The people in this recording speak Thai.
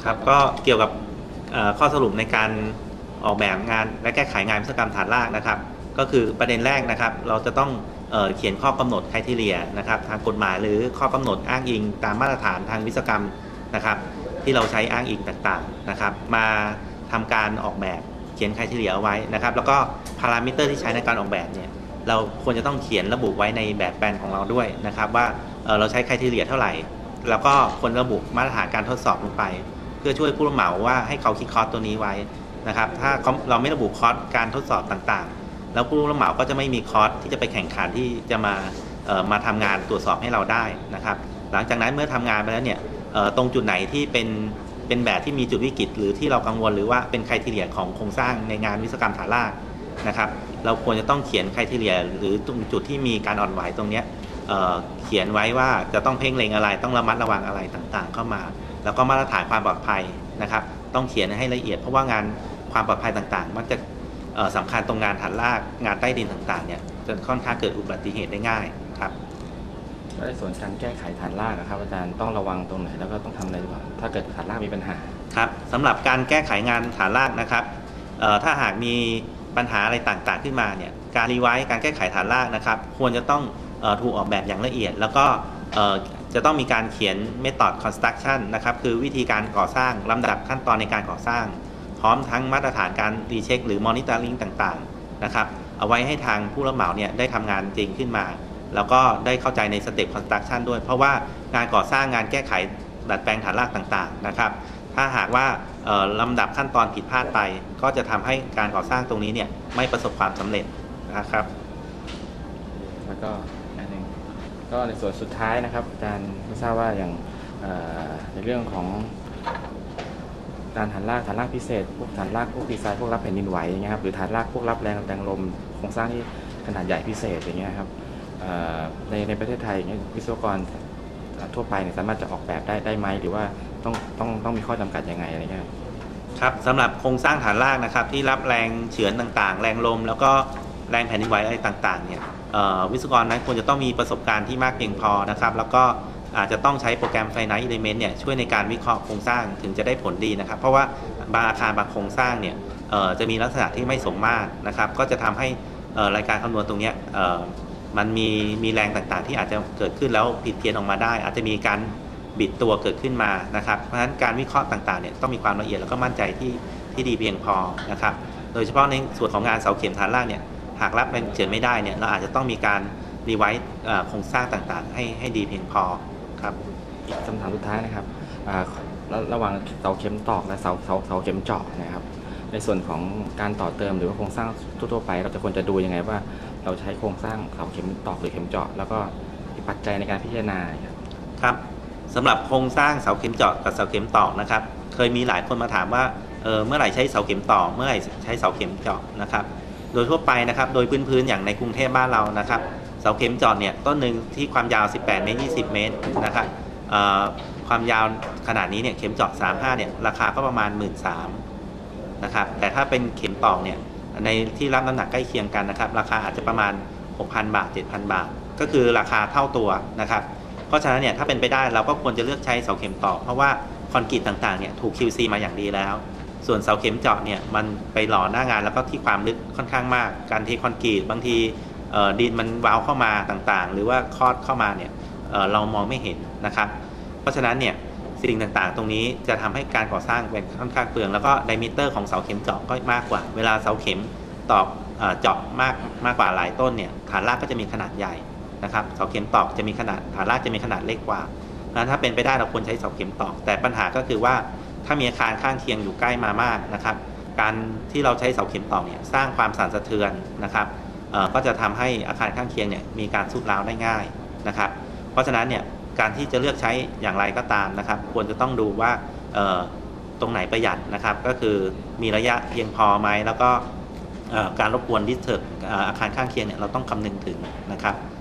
ครับก็เกี่ยวกับข้อสรุปในการออกแบบงานและแก้ไขงานวิศวกรรมฐานรากนะครับก็คือประเด็นแรกนะครับเราจะต้องเขียนข้อกำหนดไครทีเรียนะครับทางกฎหมายหรือข้อกำหนดอ้างอิงตามมาตรฐานทางวิศวกรรมนะครับที่เราใช้อ้างอิงต่างๆนะครับมาทำการออกแบบเขียนไครทีเรียเอาไว้นะครับแล้วก็พารามิเตอร์ที่ใช้ในการออกแบบเนี่ยเราควรจะต้องเขียนระบุไว้ในแบบแปลนของเราด้วยนะครับว่าเราใช้ไครทีเรียเท่าไหร่แล้วก็ควรระบุมาตรฐานการทดสอบลงไปเพื่อช่วยผู้รับเหมาว่าให้เขาคิดคอสตัวนี้ไว้นะครับถ้าเราไม่ระบุคอสการทดสอบต่างๆแล้วผู้รับเหมาก็จะไม่มีคอสที่จะไปแข่งขันที่จะมาทำงานตรวจสอบให้เราได้นะครับหลังจากนั้นเมื่อทำงานไปแล้วเนี่ยตรงจุดไหนที่เป็นแบบที่มีจุดวิกฤตหรือที่เรากังวลหรือว่าเป็นไครทีเรียของโครงสร้างในงานวิศวกรรมฐานรากนะครับเราควรจะต้องเขียนไครทีเรียหรือตรงจุดที่มีการอ่อนไหวตรงนี้เขียนไว้ว่าจะต้องเพ่งเล็งอะไรต้องระมัดระวังอะไรต่างๆเข้ามาแล้วก็มาตรฐานความปลอดภัยนะครับต้องเขียนให้ละเอียดเพราะว่างานความปลอดภัยต่างๆมักจะสำคัญตรงงานฐานรากงานใต้ดินต่างๆเนี่ยจนค่อนข้างเกิดอุบัติเหตุได้ง่ายครับในส่วนการแก้ไขฐานรากครับอาจารย์ต้องระวังตรงไหนแล้วก็ต้องทำอะไรบ้างถ้าเกิดฐานรากมีปัญหาครับสำหรับการแก้ไขงานฐานรากนะครับถ้าหากมีปัญหาอะไรต่างๆขึ้นมาเนี่ยการรีไวซ์การแก้ไขฐานรากนะครับควรจะต้องถูกออกแบบอย่างละเอียดแล้วก็จะต้องมีการเขียน method construction นะครับคือวิธีการก่อสร้างลำดับขั้นตอนในการก่อสร้างพร้อมทั้งมาตรฐานการรีเช็คหรือ monitoring ต่างๆนะครับเอาไว้ให้ทางผู้รับเหมาเนี่ยได้ทำงานจริงขึ้นมาแล้วก็ได้เข้าใจในสเต็ป construction ด้วยเพราะว่างานก่อสร้างงานแก้ไขดัดแปลงฐานรากต่างๆนะครับถ้าหากว่าลำดับขั้นตอนผิดพลาดไปก็จะทำให้การก่อสร้างตรงนี้เนี่ยไม่ประสบความสำเร็จนะครับแล้วก็อันนึงก็ในส่วนสุดท้ายนะครับอาจารย์ไม่ทราบว่าอย่างในเรื่องของการฐานรากพิเศษพวกฐานรากพวกดีไซน์พวกรับแผ่นดินไหวอย่างเงี้ยครับหรือฐานรากพวกรับแรงลมโครงสร้างที่ขนาดใหญ่พิเศษอย่างเงี้ยครับในประเทศไทยอย่างเงี้ยวิศวกรทั่วไปเนี่ยสามารถจะออกแบบได้ไหมหรือว่าต้องมีข้อจำกัดยังไงอะไรเงี้ยครับสำหรับโครงสร้างฐานรากนะครับที่รับแรงเฉือนต่างๆแรงลมแล้วก็แรงแผ่นดินไหวอะไรต่างๆเนี่ยวิศวกรนั้นควรจะต้องมีประสบการณ์ที่มากเพียงพอนะครับแล้วก็อาจจะต้องใช้โปรแกรม Finite Element เนี่ยช่วยในการวิเคราะห์โครงสร้างถึงจะได้ผลดีนะครับเพราะว่าบางอาคารบางโครงสร้างเนี่ยจะมีลักษณะที่ไม่สมมาตรนะครับก็จะทำให้รายการคำนวณตรงนี้มันมีแรงต่างๆที่อาจจะเกิดขึ้นแล้วผิดเพี้ยนออกมาได้อาจจะมีการบิดตัวเกิดขึ้นมานะครับเพราะฉะนั้นการวิเคราะห์ต่างๆเนี่ยต้องมีความละเอียดแล้วก็มั่นใจที่ดีเพียงพอนะครับโดยเฉพาะในส่วนของงานเสาเข็มฐานรากเนี่ยหากรับแรงเฉือนไม่ได้เนี่ยเราอาจจะต้องมีการรีไวซ์โครงสร้างต่างๆให้ดีเพียงพอครับอีกคำถามสุดท้ายนะครับระหว่างเสาเข็มตอกและเสาเข็มเจาะนะครับในส่วนของการต่อเติมหรือว่าโครงสร้างทั่วๆไปเราจะควรจะดูยังไงว่าเราใช้โครงสร้างเสาเข็มตอกหรือเข็มเจาะแล้วก็ปัจจัยในการพิจารณาครับสำหรับโครงสร้างเสาเข็มเจาะกับเสาเข็มตอกนะครับเคยมีหลายคนมาถามว่าเมื่อไหร่ใช้เสาเข็มตอกเมื่อไหร่ใช้เสาเข็มเจาะนะครับโดยทั่วไปนะครับโดยพื้นๆอย่างในกรุงเทพบ้านเรานะครับเสาเข็มเจาะเนี่ยต้นหนึ่งที่ความยาว18 เมตร 20 เมตรนะครับความยาวขนาดนี้เนี่ยเข็มเจาะ35เนี่ยราคาก็ประมาณ 13,000 นะครับแต่ถ้าเป็นเข็มตอกเนี่ยในที่รับน้ำหนักใกล้เคียงกันนะครับราคาอาจจะประมาณ 6,000 บาท 7,000 บาทก็คือราคาเท่าตัวนะครับเพราะฉะนั้นเนี่ยถ้าเป็นไปได้เราก็ควรจะเลือกใช้เสาเข็มตอกเพราะว่าคอนกรีตต่างๆเนี่ยถูก QC มาอย่างดีแล้วส่วนเสาเข็มเจาะเนี่ยมันไปหล่อหน้างานแล้วก็ที่ความลึกค่อนข้างมากการเทคอนกรีตบางทีดินมันวาวเข้ามาต่างๆหรือว่าคลอดเข้ามาเนี่ยเรามองไม่เห็นนะครับเพราะฉะนั้นเนี่ยสิ่งต่างๆตรงนี้จะทำให้การก่อสร้างเป็นค่อนข้างเปลืองแล้วก็ไดมิเตอร์ของเสาเข็มเจาะก็มากกว่าเวลาเสาเข็มตอกเจาะมากกว่าหลายต้นเนี่ยฐานรากก็จะมีขนาดใหญ่นะครับเสาเข็มตอกจะมีขนาดฐานรากจะมีขนาดเล็กกว่าถ้าเป็นไปได้เราควรใช้เสาเข็มตอกแต่ปัญหาก็คือว่าถ้ามีอาคารข้างเคียงอยู่ใกล้มามากนะครับการที่เราใช้เสาเข็มตอกเนี่ยสร้างความสั่นสะเทือนนะครับก็จะทำให้อาคารข้างเคียงเนี่ยมีการทรุดร้าวได้ง่ายนะครับเพราะฉะนั้นเนี่ยการที่จะเลือกใช้อย่างไรก็ตามนะครับควรจะต้องดูว่าตรงไหนประหยัดนะครับก็คือมีระยะเพียงพอไหมแล้วก็การรบกวนดิสเทิร์บอาคารข้างเคียงเนี่ยเราต้องคำนึงถึงนะครับ